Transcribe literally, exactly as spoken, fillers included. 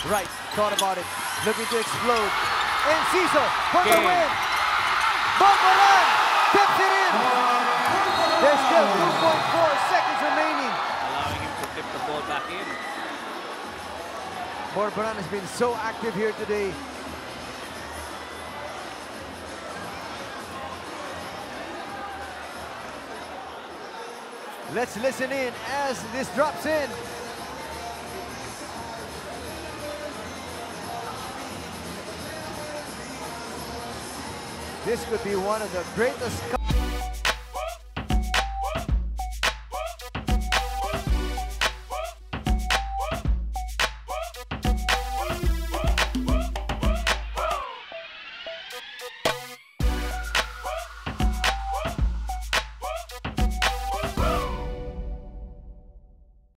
Right, thought about it, looking to explode. And Ciso for the Game. win. Borboran tips it in. There's still two point four seconds remaining. Allowing him to tip the ball back in. Borboran has been so active here today. Let's listen in as this drops in. This could be one of the greatest